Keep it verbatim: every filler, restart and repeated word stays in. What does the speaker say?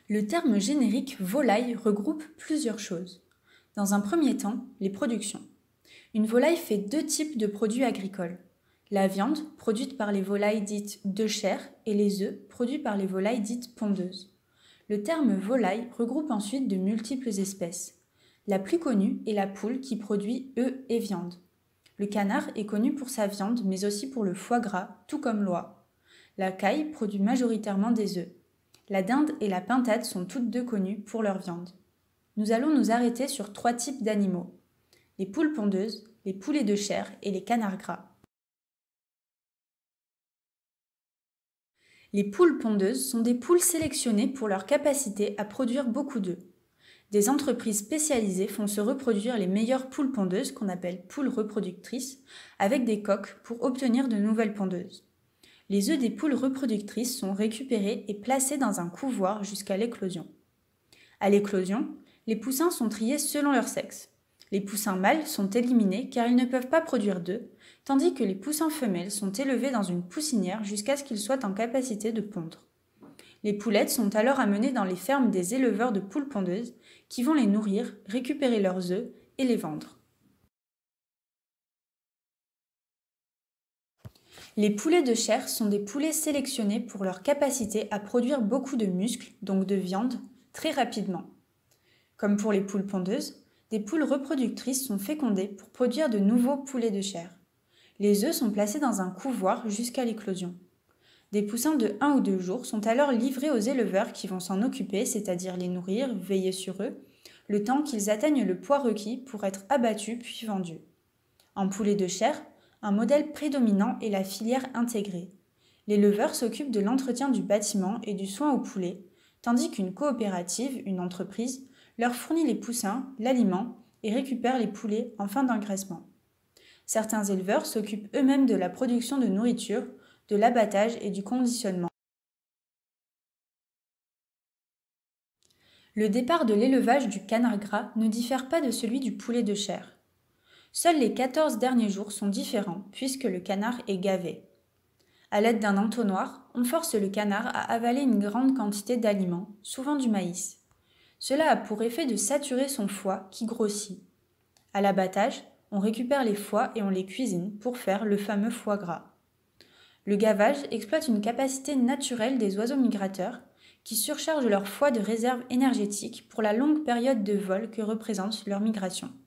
Le terme générique volaille regroupe plusieurs choses. Dans un premier temps, les productions. Une volaille fait deux types de produits agricoles. La viande, produite par les volailles dites de chair, et les œufs, produits par les volailles dites pondeuses. Le terme volaille regroupe ensuite de multiples espèces. La plus connue est la poule qui produit œufs et viande. Le canard est connu pour sa viande, mais aussi pour le foie gras, tout comme l'oie. La caille produit majoritairement des œufs. La dinde et la pintade sont toutes deux connues pour leur viande. Nous allons nous arrêter sur trois types d'animaux: les poules pondeuses, les poulets de chair et les canards gras. Les poules pondeuses sont des poules sélectionnées pour leur capacité à produire beaucoup d'œufs. Des entreprises spécialisées font se reproduire les meilleures poules pondeuses, qu'on appelle poules reproductrices, avec des coques pour obtenir de nouvelles pondeuses. Les œufs des poules reproductrices sont récupérés et placés dans un couvoir jusqu'à l'éclosion. À l'éclosion, les poussins sont triés selon leur sexe. Les poussins mâles sont éliminés car ils ne peuvent pas produire d'œufs, tandis que les poussins femelles sont élevés dans une poussinière jusqu'à ce qu'ils soient en capacité de pondre. Les poulettes sont alors amenées dans les fermes des éleveurs de poules pondeuses qui vont les nourrir, récupérer leurs œufs et les vendre. Les poulets de chair sont des poulets sélectionnés pour leur capacité à produire beaucoup de muscles, donc de viande, très rapidement. Comme pour les poules pondeuses, des poules reproductrices sont fécondées pour produire de nouveaux poulets de chair. Les œufs sont placés dans un couvoir jusqu'à l'éclosion. Des poussins de un ou deux jours sont alors livrés aux éleveurs qui vont s'en occuper, c'est-à-dire les nourrir, veiller sur eux, le temps qu'ils atteignent le poids requis pour être abattus puis vendus. En poulet de chair, un modèle prédominant est la filière intégrée. L'éleveur s'occupe de l'entretien du bâtiment et du soin aux poulets, tandis qu'une coopérative, une entreprise, leur fournit les poussins, l'aliment et récupère les poulets en fin d'engraissement. Certains éleveurs s'occupent eux-mêmes de la production de nourriture, de l'abattage et du conditionnement. Le départ de l'élevage du canard gras ne diffère pas de celui du poulet de chair. Seuls les quatorze derniers jours sont différents puisque le canard est gavé. À l'aide d'un entonnoir, on force le canard à avaler une grande quantité d'aliments, souvent du maïs. Cela a pour effet de saturer son foie qui grossit. À l'abattage, on récupère les foies et on les cuisine pour faire le fameux foie gras. Le gavage exploite une capacité naturelle des oiseaux migrateurs qui surchargent leur foie de réserves énergétiques pour la longue période de vol que représente leur migration.